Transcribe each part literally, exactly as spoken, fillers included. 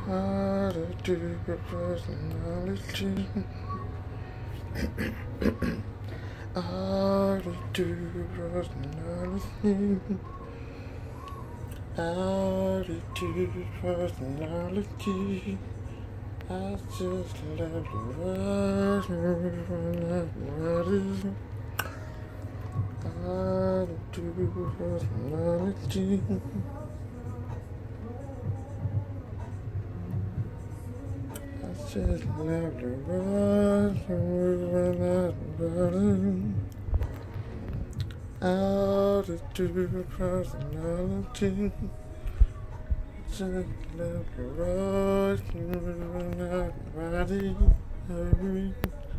Attitude, personality. Attitude, personality. Attitude, personality. I just love the personality. Attitude, personality. Just love the personality. Attitude, personality. Just love the personality. Every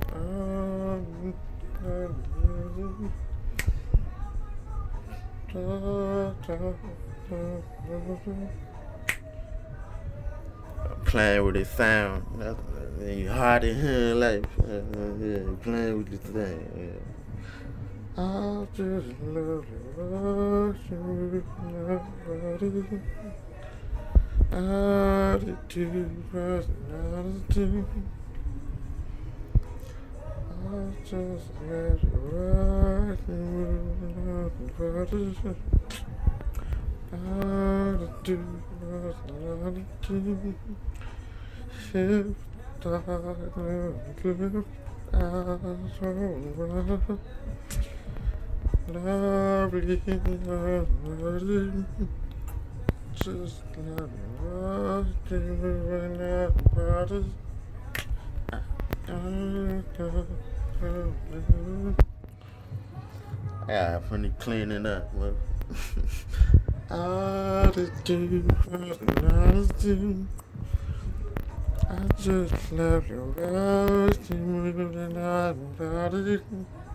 playing with his sound. That's, you hard in here like uh, yeah, playing with this thing. Yeah. I just love the personality. Attitude, personality. I just love the personality. Attitude, personality. Shift, start, live, as well. Lovely, lovely. Just love everybody. Yeah, funny cleaning up. Attitude, personality. I just love your attitude and everybody.